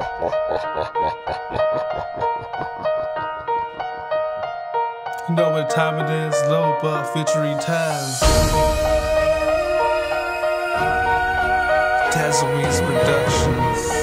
You know what time it is? Low Buck featuring Taz. Tazawin's Productions.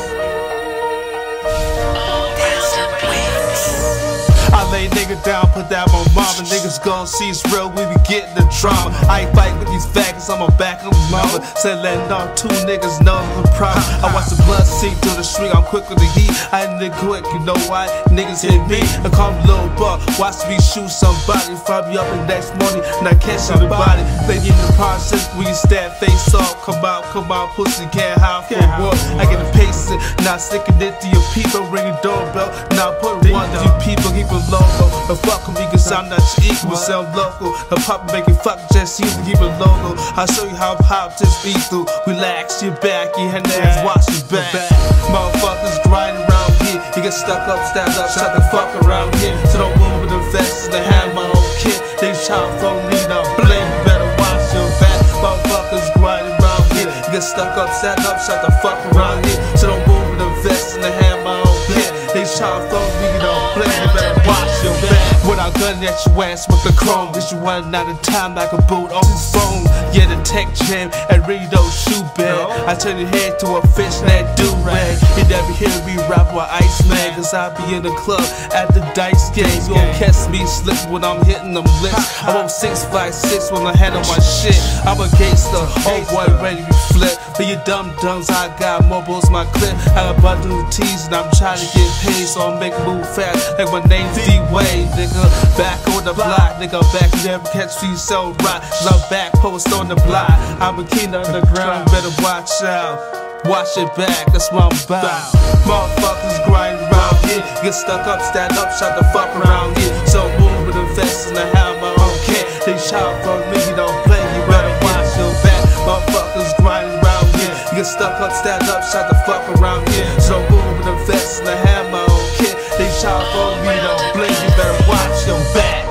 I lay nigga down, put that on my mama. Niggas gon' see it's real, we be getting the drama. I ain't fight with these faggots, I'm a back of mama. Said letting all two niggas know the problem. I watch the blood seep through the street, I'm quick with the heat. I ain't nigga quick, you know why? Niggas hit me, I call me Lil Buck. Watch me shoot somebody, find me up the next morning, and I catch the body. They in the process, we stand face off. Come out, pussy can't hide for war. I get a pacing, now sticking it to your people, ring a doorbell. Now put one to you people, keep it logo. And fuck me, cause I'm not your equal, so I'm local. The pop making fuck just seems to keep it logo. I'll show you how pop just be through. Relax your back, your hands wash your back. Motherfuckers grinding around here. You get stuck up, stand up, shut the fuck around here. So don't move with the vests and the hand my own kid. They shout for me, now blame, you better watch your back. Motherfuckers grinding around here. You get stuck up, stand up, shut the fuck around here. So don't move with the vests and the hand my own kid. They shout for me, now blame, you better watch your back. When I gun at your ass with the chrome, bitch, you running out of time like a boot on his phone. Yeah, the tech jam and Rito shoe bag. I turn your head to a fishnet do-rag. You never hear me rap with Iceman, cause I be in the club at the dice game. You gon' catch me slipping when I'm hitting them lips. I won't 656 when I handle my shit. I'm a gangster, oh boy, ready to flip. For you dumb dumbs, I got more balls in my clip. I got bundle of T's and I'm trying to get paid, so I'll make a move fast like my name's D-Way, nigga. Back on the block, nigga, back, you never catch me so right. Cause I'm back, post on the block. I'm a king on the ground, better watch out. Watch it back, that's what I'm about. Motherfuckers grinding around here. Get stuck up, stand up, shut the fuck around here. So move with the vests and I have my own kid. They shout for me, you don't play, you better watch your back. Motherfuckers grinding around here. Get stuck up, stand up, shut the fuck around here. So move with the vests and I have my own kid. They shout for me, don't play, you better watch your back.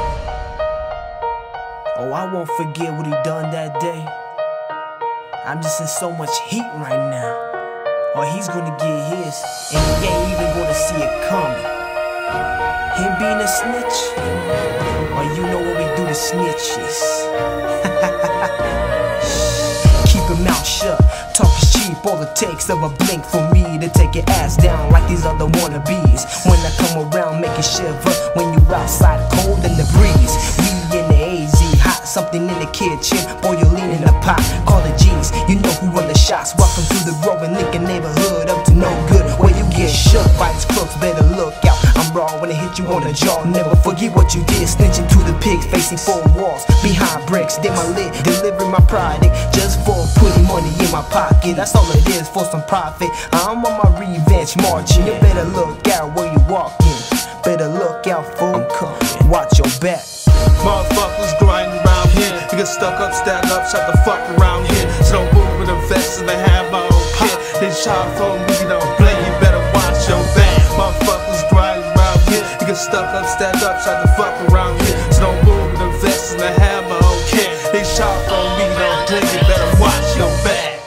Oh, I won't forget what he done that day. I'm just in so much heat right now. Or he's gonna get his, and he ain't even gonna see it coming. Him being a snitch, or you know what we do to snitches. Keep your mouth shut, talk is cheap. All it takes of a blink for me to take your ass down like these other wannabes. When I come around, make you shiver when you outside cold in the breeze. We in the AZ, hot, something in the kitchen, boy you lean in the pot, call the G's, you know who run the shots. Welcome to the growing Lincoln neighborhood, up to no good, where you get shook by these crooks, better look out. I'm raw when I hit you on the jaw, never forget what you did, snitching to the pigs, facing four walls, behind bricks, did my lid, delivering my product, just for putting money in my pocket, that's all it is, for some profit. I'm on my revenge marching, you better look out where you walking, better look out fool, I'm coming, watch your back. Motherfuckers grinding around here. You get stuck up, stand up, shut the fuck around here. So don't move with the vests and I have my own kid. They shout for me, you don't play, you better watch your back. Motherfuckers grinding around here. You get stuck up, stand up, shut the fuck around here. So don't move with the vests and I have my own kid. They shout for me, you don't play, you better watch your back.